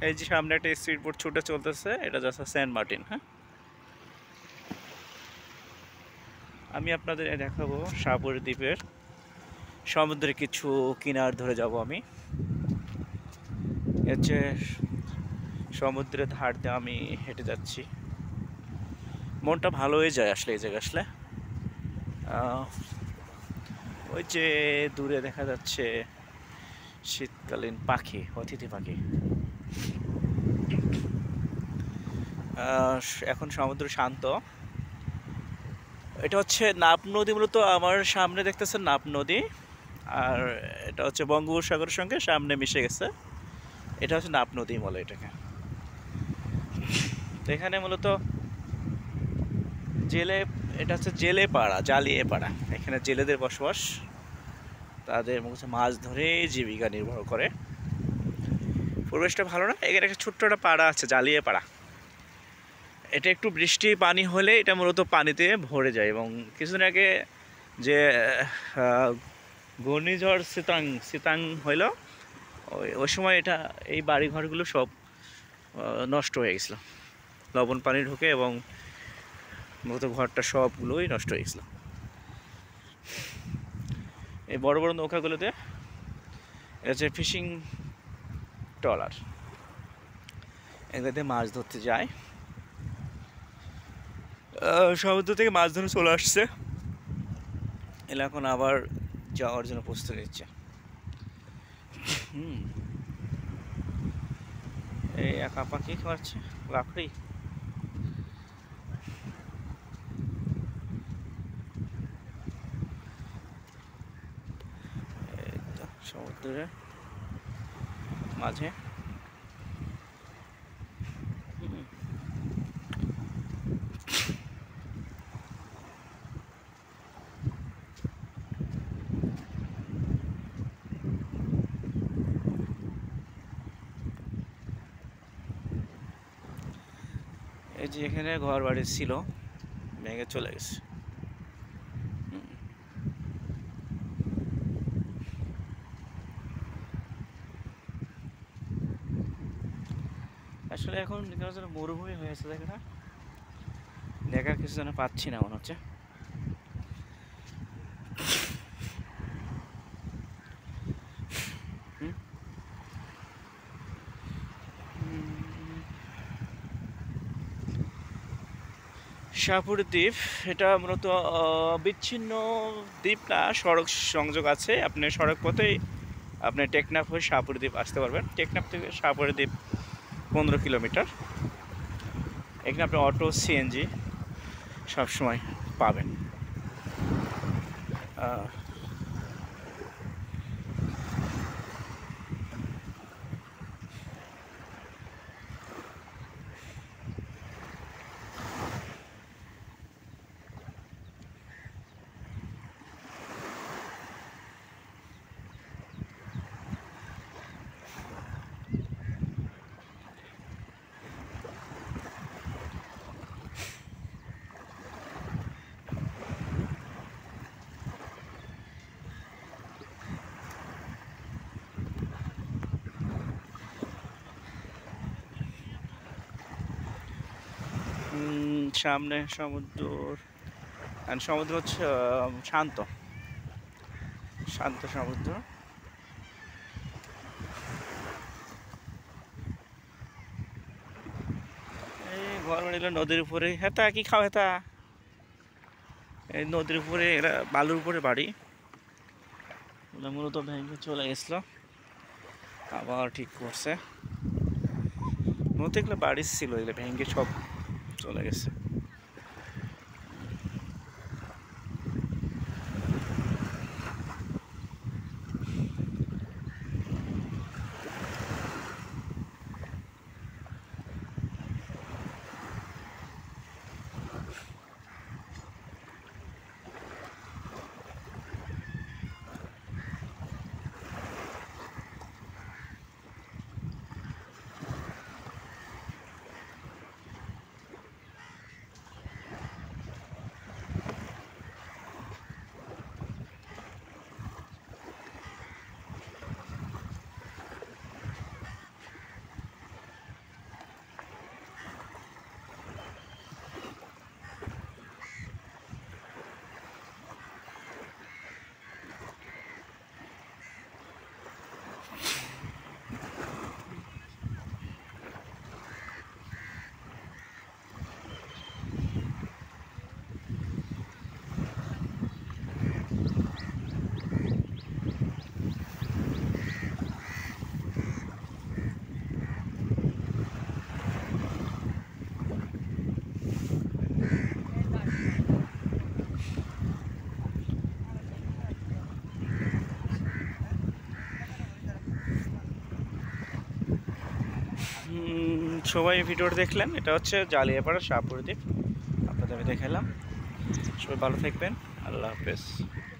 এই যে সামনে একটা স্পিড বোট ছুটে চলতেছে, এটা যাচ্ছে সেন্ট মার্টিন। হ্যাঁ, আমি আপনাদের দেখাবো সাপুড়ে দ্বীপের সমুদ্রের কিছু কিনার ধরে যাব আমি। হচ্ছে সমুদ্রের ধার দিয়ে আমি হেঁটে যাচ্ছি, মনটা ভালো হয়ে যায় আসলে এই জায়গায় আসলে। ওই যে দূরে দেখা যাচ্ছে শীতকালীন পাখি, অতিথি পাখি। এখন সমুদ্র শান্ত। এটা হচ্ছে নাপ নদী, মূলত আমার সামনে দেখতেছেন নাপ নদী, আর এটা হচ্ছে বঙ্গোপসাগরের সঙ্গে সামনে মিশে গেছে। এটা হচ্ছে নাপ নদী বলে এটাকে। তো এখানে মূলত জেলে, এটা হচ্ছে জেলে পাড়া, জ্বালিয়ে পাড়া। এখানে জেলেদের বসবাস, তাদের হচ্ছে মাছ ধরে জীবিকা নির্বাহ করে। পরিবেশটা ভালো না? এখানে একটা ছোট্ট একটা পাড়া আছে, জ্বালিয়ে পাড়া। এটা একটু বৃষ্টি পানি হলে এটা মূলত পানিতে ভরে যায়, এবং কিছুদিন আগে যে ঘূর্ণিঝড় সিতাং সিতাং হইল, ওই সময় এটা এই বাড়িঘরগুলো সব নষ্ট হয়ে গেছিলো, লবণ পানি ঢুকে, এবং মূলত ঘরটা সবগুলোই নষ্ট হয়ে গেছিলো। এই বড় বড় নৌকাগুলোতে এটা হচ্ছে ফিশিং ট্রলার, এগুলোতে মাছ ধরতে যায়। সমুদ্র থেকে মাছ ধরে চলে আসছে, এলা এখন আবার যাওয়ার জন্য প্রস্তুতি নিচ্ছে। এই একা পাখি খাওয়াচ্ছে লাকড়ি। সমুদ্রের মাঝে এই যে এখানে ঘর বাড়ি ছিল, ভেঙে চলে গেছে। আসলে এখন যেন মরুভূমি হয়েছে, দেখে না, দেখার কিছু যেন পাচ্ছি না মনে হচ্ছে। সাপুড়ে দ্বীপ, এটা মূলত বিচ্ছিন্ন দ্বীপ না, সড়ক সংযোগ আছে। আপনি সড়ক পথেই আপনি টেকনাফ হয়ে সাপুড়ে দ্বীপ আসতে পারবেন। টেকনাফ থেকে সাপুড়ে দ্বীপ 15 কিলোমিটার। এখানে আপনি অটো, সিএনজি সবসময় পাবেন। সামনে সমুদ্র, সমুদ্র হচ্ছে শান্ত শান্ত সমুদ্র। এই ঘর বাড়িগুলো নদীর উপরে। হেতা কি খাও হেতা? এই নদীর উপরে, এরা বালুর উপরে বাড়ি, মূলত ভেঙে চলে গেছিলো, আবার ঠিক করছে। মূলত এগুলো বাড়ি ছিল, এগুলো ভেঙে সব চলে গেছে। সবাই ভিডিওটা দেখলেন। এটা হচ্ছে জালিয়াপাড়া শাহপুর দ্বীপ, আপনাদের আমি দেখালাম। সবাই ভালো থাকবেন, আল্লাহ হাফেজ।